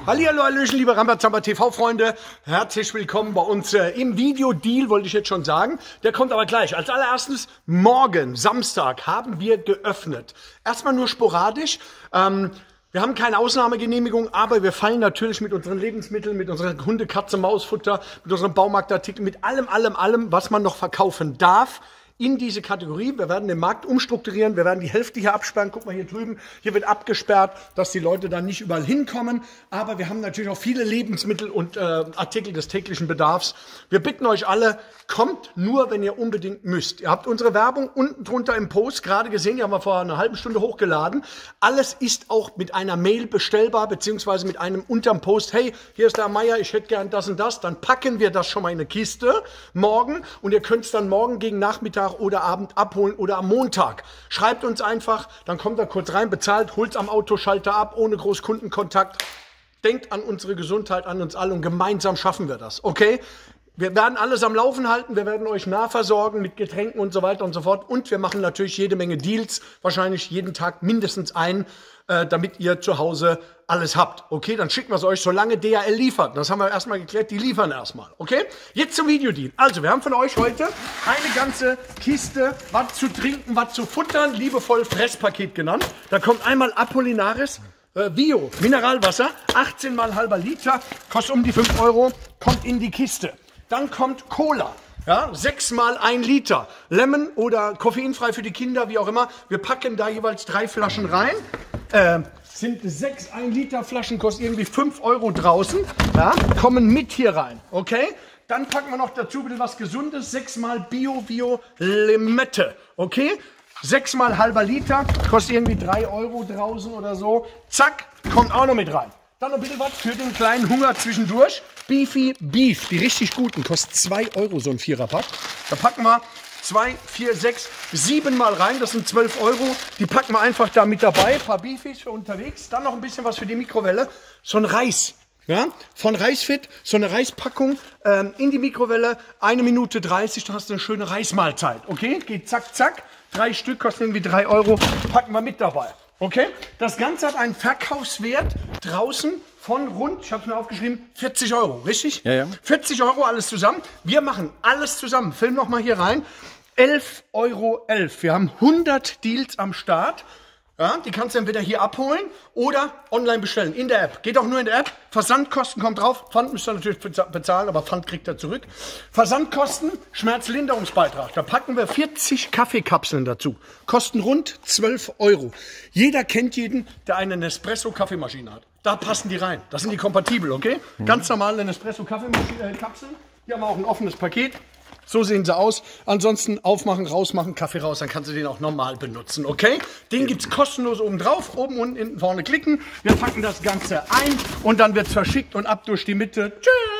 Hallihallo, hallöchen, liebe Rambazamba TV-Freunde. Herzlich willkommen bei uns im Video-Deal, wollte ich jetzt schon sagen. Der kommt aber gleich. Als allererstes, morgen, Samstag, haben wir geöffnet. Erstmal nur sporadisch. Wir haben keine Ausnahmegenehmigung, aber wir fallen natürlich mit unseren Lebensmitteln, mit unserer Hunde, Katze, Mausfutter, mit unseren Baumarktartikeln, mit allem, was man noch verkaufen darf, in diese Kategorie. Wir werden den Markt umstrukturieren, wir werden die Hälfte hier absperren. Guck mal hier drüben, hier wird abgesperrt, dass die Leute dann nicht überall hinkommen. Aber wir haben natürlich auch viele Lebensmittel und Artikel des täglichen Bedarfs. Wir bitten euch alle, kommt nur, wenn ihr unbedingt müsst. Ihr habt unsere Werbung unten drunter im Post gerade gesehen, die haben wir vor einer halben Stunde hochgeladen. Alles ist auch mit einer Mail bestellbar, beziehungsweise mit einem unterm Post. Hey, hier ist der Meier, ich hätte gern das und das. Dann packen wir das schon mal in eine Kiste morgen und ihr könnt es dann morgen gegen Nachmittag oder Abend abholen oder am Montag. Schreibt uns einfach, dann kommt er kurz rein, bezahlt, holt es am Autoschalter ab, ohne Großkundenkontakt. Denkt an unsere Gesundheit, an uns alle und gemeinsam schaffen wir das, okay? Wir werden alles am Laufen halten, wir werden euch nahversorgen mit Getränken und so weiter und so fort. Und wir machen natürlich jede Menge Deals, wahrscheinlich jeden Tag mindestens einen, damit ihr zu Hause alles habt. Okay, dann schicken wir es euch, solange DHL liefert. Das haben wir erstmal geklärt, die liefern erstmal. Okay, jetzt zum Videodeal. Also, wir haben von euch heute eine ganze Kiste, was zu trinken, was zu futtern, liebevoll Fresspaket genannt. Da kommt einmal Apollinaris Bio Mineralwasser, 18 mal halber Liter, kostet um die 5 Euro, kommt in die Kiste. Dann kommt Cola. Ja, 6 mal 1 Liter. Lemon oder koffeinfrei für die Kinder, wie auch immer. Wir packen da jeweils 3 Flaschen rein. Sind 6 1 Liter Flaschen, kostet irgendwie 5 Euro draußen. Ja, kommen mit hier rein. Okay? Dann packen wir noch dazu bitte was Gesundes. 6 mal Bio Limette. Okay? 6 mal halber Liter, kostet irgendwie 3 Euro draußen oder so. Zack, kommt auch noch mit rein. Dann noch bitte was für den kleinen Hunger zwischendurch. Beefy Beef, die richtig guten, kostet 2 Euro so ein 4er-Pack. Da packen wir 2, 4, 6, 7 mal rein, das sind 12 Euro. Die packen wir einfach da mit dabei. Ein paar Beefies für unterwegs. Dann noch ein bisschen was für die Mikrowelle. So ein Reis. Ja, von Reisfit, so eine Reispackung in die Mikrowelle, 1 Minute 30, da hast du eine schöne Reismahlzeit. Okay, geht zack, zack. 3 Stück kosten irgendwie 3 Euro, packen wir mit dabei. Okay, das Ganze hat einen Verkaufswert draußen von rund, ich habe es mir aufgeschrieben, 40 Euro, richtig? Ja, ja. 40 Euro alles zusammen. Wir machen alles zusammen. Film noch mal hier rein. 11,11 Euro. Wir haben 100 Deals am Start. Ja, die kannst du entweder hier abholen oder online bestellen, in der App. Geht auch nur in der App. Versandkosten kommt drauf. Pfand müsst ihr natürlich bezahlen, aber Pfand kriegt ihr zurück. Versandkosten, Schmerzlinderungsbeitrag. Da packen wir 40 Kaffeekapseln dazu. Kosten rund 12 Euro. Jeder kennt jeden, der eine Nespresso-Kaffeemaschine hat. Da passen die rein. Das sind die kompatibel, okay? Ganz normale Nespresso-Kaffeekapseln. Hier haben wir auch ein offenes Paket. So sehen sie aus. Ansonsten aufmachen, rausmachen, Kaffee raus, dann kannst du den auch normal benutzen, okay? Den gibt es kostenlos oben drauf, oben und hinten vorne klicken. Wir packen das Ganze ein und dann wird es verschickt und ab durch die Mitte. Tschüss!